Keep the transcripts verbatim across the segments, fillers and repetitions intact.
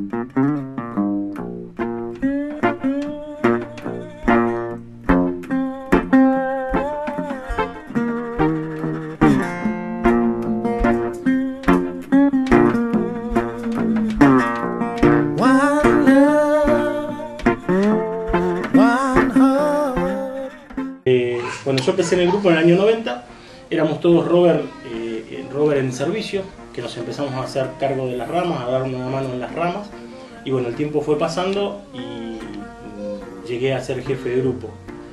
Cuando yo empecé en el grupo en el año noventa, éramos todos rover, eh, rover en servicio, que nos empezamos a hacer cargo de las ramas, a dar una mano en las ramas, y bueno, el tiempo fue pasando y mm, llegué a ser jefe de grupo.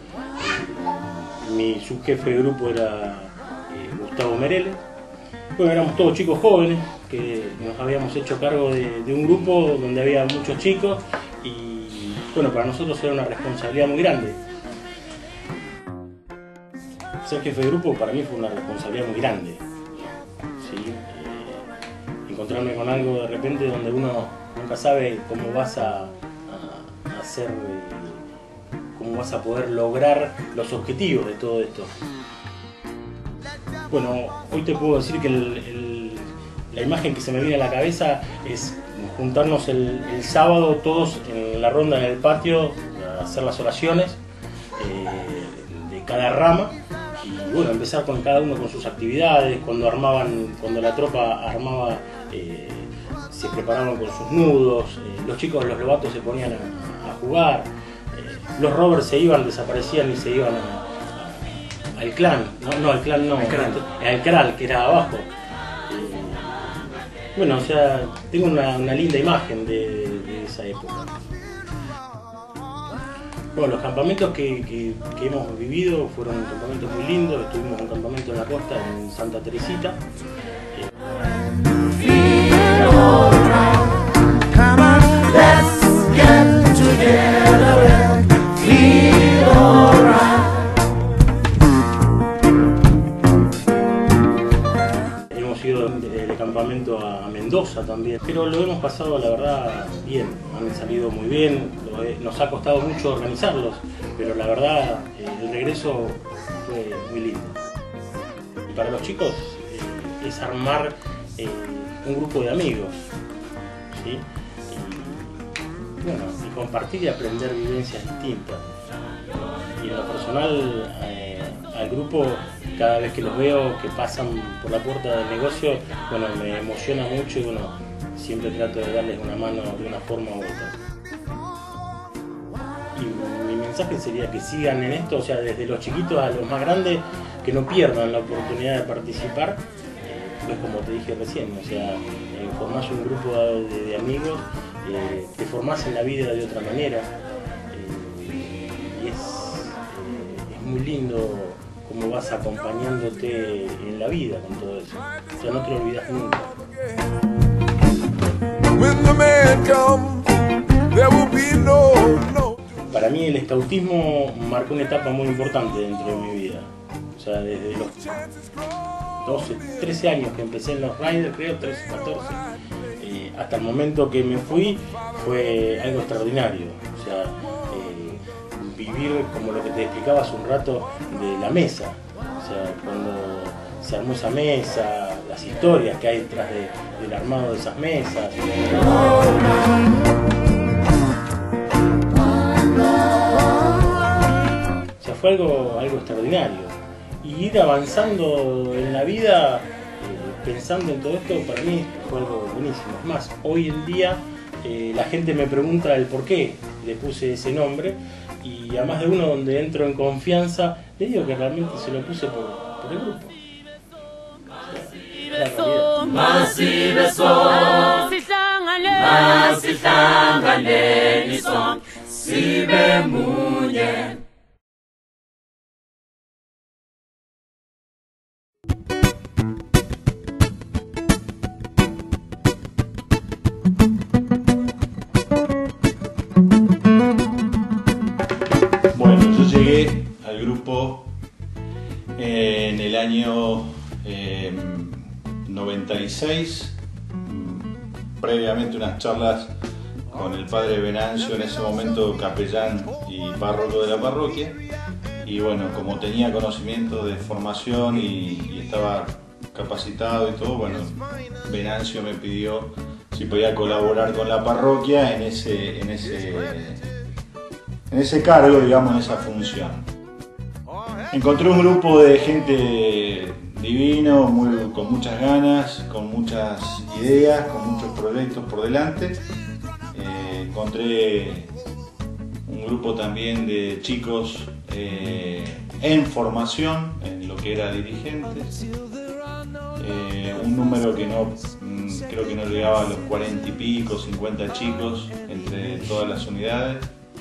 Mi subjefe de grupo era eh, Gustavo Merele. Bueno, éramos todos chicos jóvenes, que nos habíamos hecho cargo de, de un grupo donde había muchos chicos y bueno, para nosotros era una responsabilidad muy grande. Ser jefe de grupo para mí fue una responsabilidad muy grande. ¿Sí? Eh, encontrarme con algo de repente donde uno nunca sabe cómo vas a, a hacer, eh, cómo vas a poder lograr los objetivos de todo esto. Bueno, hoy te puedo decir que el, el, la imagen que se me viene a la cabeza es juntarnos el, el sábado todos en la ronda en el patio a hacer las oraciones eh, de cada rama. Y bueno, empezar con cada uno con sus actividades, cuando armaban, cuando la tropa armaba, eh, se preparaban con sus nudos, eh, los chicos, los lobatos se ponían a, a jugar, eh, los rovers se iban, desaparecían y se iban a, a, al clan, no, no al clan no, al cral, al cral que era abajo. Eh, bueno, o sea, tengo una, una linda imagen de, de esa época. Bueno, los campamentos que, que, que hemos vivido fueron campamentos muy lindos. Estuvimos en un campamento en la costa, en Santa Teresita. Hemos ido de campamento a Mendoza también, pero lo hemos pasado, la verdad, bien. Han salido muy bien. Nos ha costado mucho organizarlos, pero la verdad eh, el regreso fue muy lindo. Y para los chicos eh, es armar eh, un grupo de amigos, ¿sí? Y, bueno, y compartir y aprender vivencias distintas. Y en lo personal eh, al grupo, cada vez que los veo que pasan por la puerta del negocio, bueno, me emociona mucho y bueno, siempre trato de darles una mano de una forma u otra. Y mi mensaje sería que sigan en esto, o sea, desde los chiquitos a los más grandes, que no pierdan la oportunidad de participar, eh, pues como te dije recién, o sea, eh, formás un grupo de, de amigos, eh, te formás en la vida de otra manera, eh, y es, eh, es muy lindo cómo vas acompañándote en la vida con todo eso, o sea, no te lo olvidas nunca. Para mí el escautismo marcó una etapa muy importante dentro de mi vida. O sea, desde los doce, trece años que empecé en los Riders, creo, trece, catorce, eh, hasta el momento que me fui, fue algo extraordinario. O sea, eh, vivir como lo que te explicaba hace un rato de la mesa. O sea, cuando se armó esa mesa, las historias que hay detrás de, del armado de esas mesas. O sea, fue algo, algo extraordinario. Y ir avanzando en la vida, eh, pensando en todo esto, para mí fue algo buenísimo. Es más, hoy en día eh, la gente me pregunta el por qué le puse ese nombre, y a más de uno donde entro en confianza, le digo que realmente se lo puse por, por el grupo. Bueno, yo llegué al grupo eh, en el año eh, noventa y seis, previamente unas charlas con el padre Venancio, en ese momento capellán y párroco de la parroquia, y bueno, como tenía conocimiento de formación y, y estaba capacitado y todo, bueno, Venancio me pidió si podía colaborar con la parroquia en ese, en ese, en ese cargo, digamos, en esa función. Encontré un grupo de gente divino, muy, con muchas ganas, con muchas ideas, con muchos proyectos por delante. Eh, encontré un grupo también de chicos eh, en formación, en lo que era dirigentes. Eh, un número que no, creo que no llegaba a los cuarenta y pico, cincuenta chicos entre todas las unidades.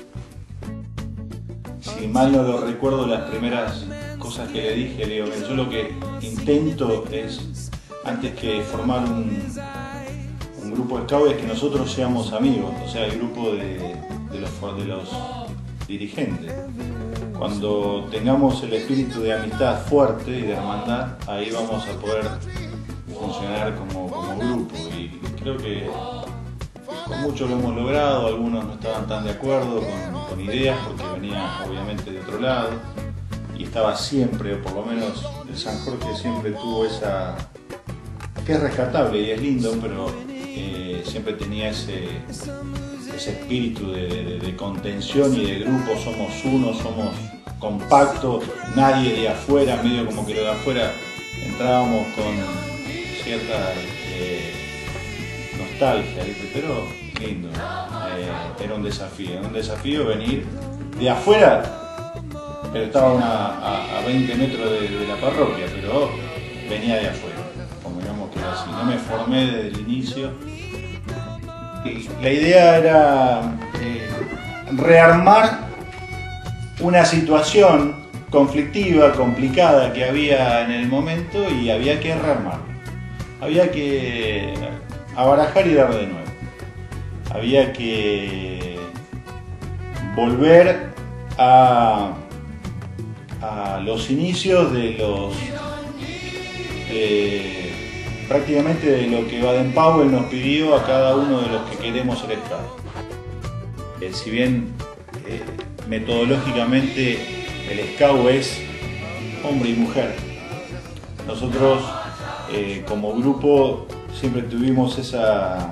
Si mal no lo recuerdo, las primeras cosas que le dije, le digo, yo lo que intento es, antes que formar un, un grupo de scout, es que nosotros seamos amigos, o sea, el grupo de, de, los, de los dirigentes. Cuando tengamos el espíritu de amistad fuerte y de hermandad, ahí vamos a poder funcionar como, como grupo. Y creo que con mucho lo hemos logrado, algunos no estaban tan de acuerdo con, con ideas porque venía obviamente de otro lado y estaba siempre, o por lo menos el San Jorge siempre tuvo esa, que es rescatable y es lindo, pero eh, siempre tenía ese, ese espíritu de, de, de contención y de grupo, somos uno, somos compactos, nadie de afuera, medio como que lo de afuera entrábamos con cierta eh, nostalgia, ¿viste? Pero lindo, eh, era un desafío, era un desafío venir de afuera, pero estaba una, a, a veinte metros de, de la parroquia, pero venía de afuera, como digamos que era así, no me formé desde el inicio. Y la idea era eh, rearmar una situación conflictiva, complicada que había en el momento y había que rearmarlo. Había que abarajar y dar de nuevo. Había que volver a, a los inicios de los eh, prácticamente de lo que Baden-Powell nos pidió a cada uno de los que queremos ser scout. Eh, si bien eh, metodológicamente el scout es hombre y mujer, nosotros eh, como grupo siempre tuvimos esa,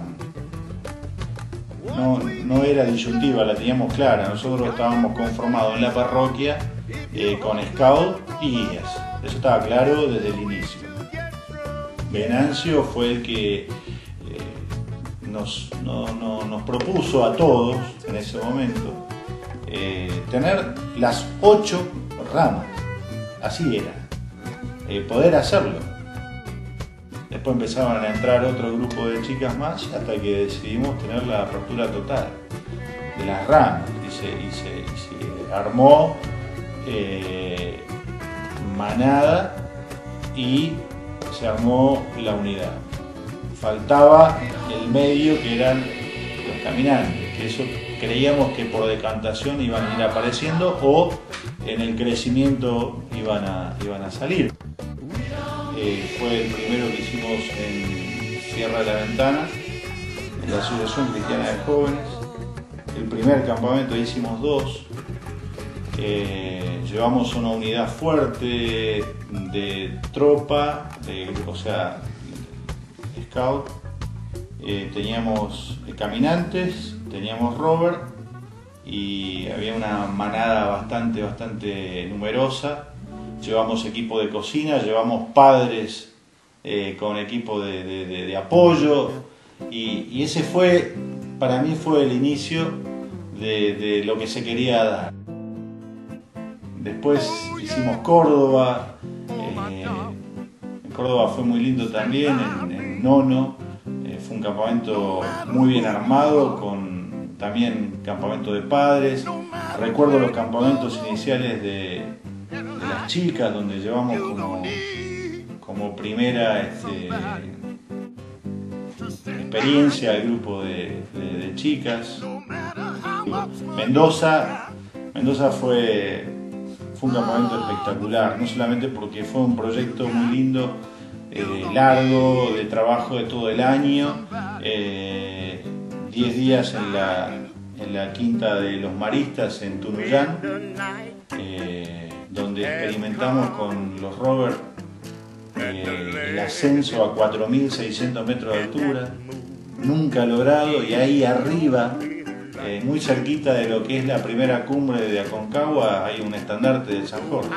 no, no era disyuntiva, la teníamos clara. Nosotros estábamos conformados en la parroquia eh, con scout y guías, eso estaba claro desde el inicio. Venancio fue el que eh, nos, no, no, nos propuso a todos en ese momento eh, tener las ocho ramas, así era, eh, poder hacerlo. Después empezaban a entrar otro grupo de chicas más hasta que decidimos tener la apertura total de las ramas y se, y se, y se armó eh, manada y se armó la unidad. Faltaba el medio, que eran los caminantes, que eso creíamos que por decantación iban a ir apareciendo o en el crecimiento iban a, iban a salir. Eh, fue el primero que hicimos en Sierra de la Ventana, en la Asociación Cristiana de Jóvenes. El primer campamento hicimos dos. Eh, llevamos una unidad fuerte de tropa, de, o sea, scout. Eh, teníamos caminantes, teníamos rover y había una manada bastante, bastante numerosa. Llevamos equipo de cocina, llevamos padres eh, con equipo de, de, de, de apoyo y, y ese fue, para mí fue el inicio de, de lo que se quería dar. Después hicimos Córdoba, eh, en Córdoba fue muy lindo también, en, en Nono, eh, fue un campamento muy bien armado, con también campamento de padres. Recuerdo los campamentos iniciales de, de las chicas, donde llevamos como, como primera este, experiencia al grupo de, de, de chicas. Mendoza, Mendoza fue, fue un campamento espectacular, no solamente porque fue un proyecto muy lindo, eh, largo, de trabajo de todo el año, eh, diez días en la, en la quinta de los Maristas en Tunuyán, eh, donde experimentamos con los rovers eh, el ascenso a cuatro mil seiscientos metros de altura, nunca logrado, y ahí arriba, eh, muy cerquita de lo que es la primera cumbre de Aconcagua, hay un estandarte de San Jorge.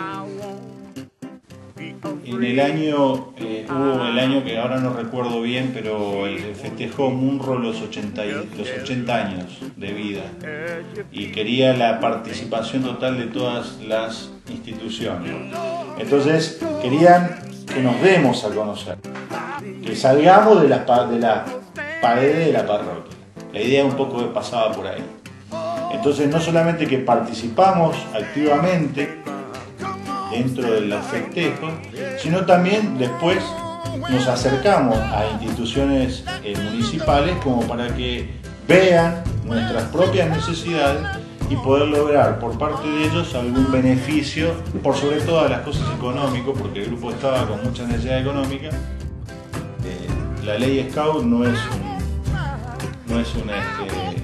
En el año, eh, hubo el año que ahora no recuerdo bien, pero festejó Munro los ochenta, los ochenta años de vida y quería la participación total de todas las instituciones. Entonces querían que nos demos a conocer, que salgamos de las de la paredes de la parroquia. La idea un poco pasaba por ahí. Entonces no solamente que participamos activamente dentro del festejo, sino también después nos acercamos a instituciones eh, municipales como para que vean nuestras propias necesidades y poder lograr por parte de ellos algún beneficio, por sobre todas las cosas económico, porque el grupo estaba con mucha necesidad económica. Eh, la ley Scout no es un, no es una, este,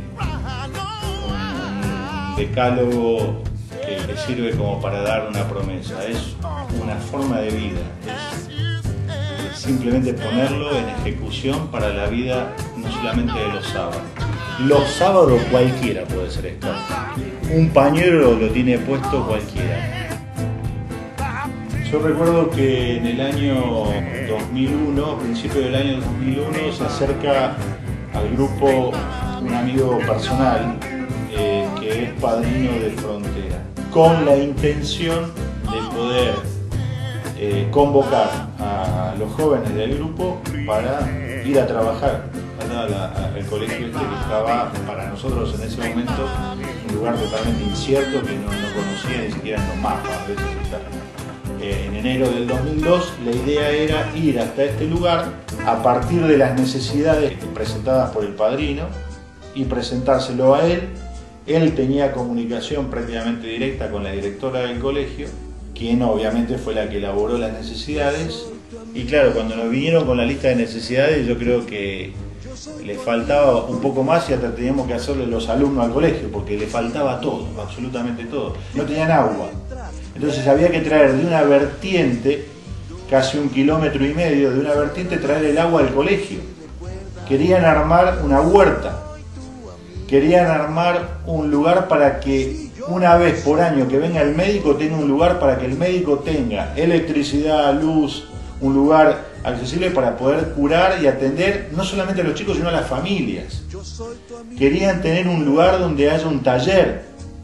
un, un decálogo que, que sirve como para dar una promesa, es una forma de vida, es, es simplemente ponerlo en ejecución para la vida no solamente de los sábados. Los sábados cualquiera puede ser scout. Un pañuelo lo tiene puesto cualquiera. Yo recuerdo que en el año dos mil uno, a principios del año dos mil uno, se acerca al grupo un amigo personal eh, que es padrino de Frontera, con la intención de poder eh, convocar a los jóvenes del grupo para ir a trabajar al colegio este que estaba para nosotros en ese momento un lugar totalmente incierto que no, no conocía ni siquiera en los mapas. A veces eh, en enero del dos mil dos la idea era ir hasta este lugar a partir de las necesidades presentadas por el padrino y presentárselo a él. Él tenía comunicación prácticamente directa con la directora del colegio, quien obviamente fue la que elaboró las necesidades. Y claro, cuando nos vinieron con la lista de necesidades, yo creo que le faltaba un poco más y hasta teníamos que hacerle los alumnos al colegio, porque le faltaba todo, absolutamente todo. No tenían agua. Entonces había que traer de una vertiente, casi un kilómetro y medio de una vertiente, traer el agua al colegio. Querían armar una huerta. Querían armar un lugar para que una vez por año que venga el médico tenga un lugar para que el médico tenga electricidad, luz, un lugar accesible para poder curar y atender no solamente a los chicos sino a las familias. Querían tener un lugar donde haya un taller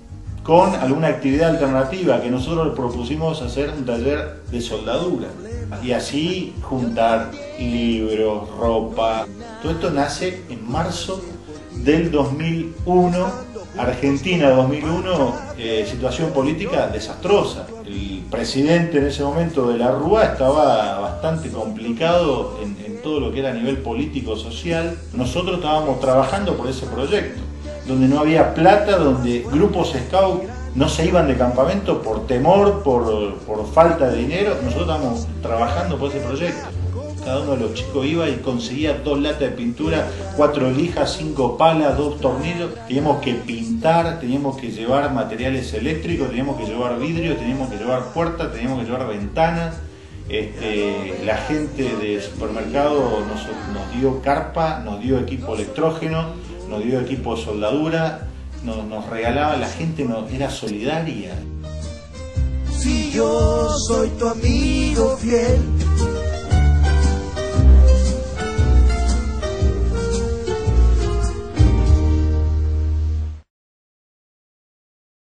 con alguna actividad alternativa, que nosotros propusimos hacer un taller de soldadura y así juntar libros, ropa. Todo esto nace en marzo del dos mil uno, Argentina dos mil uno, eh, situación política desastrosa. El presidente en ese momento de la Rúa estaba bastante complicado en, en todo lo que era a nivel político, social. Nosotros estábamos trabajando por ese proyecto, donde no había plata, donde grupos scout no se iban de campamento por temor, por, por falta de dinero. Nosotros estábamos trabajando por ese proyecto. Cada uno de los chicos iba y conseguía dos latas de pintura, cuatro lijas, cinco palas, dos tornillos. Teníamos que pintar, teníamos que llevar materiales eléctricos, teníamos que llevar vidrio, teníamos que llevar puertas, teníamos que llevar ventanas. Este, la gente del supermercado nos, nos dio carpa, nos dio equipo electrógeno, nos dio equipo de soldadura, nos, nos regalaba, la gente nos, era solidaria. Si yo soy tu amigo fiel,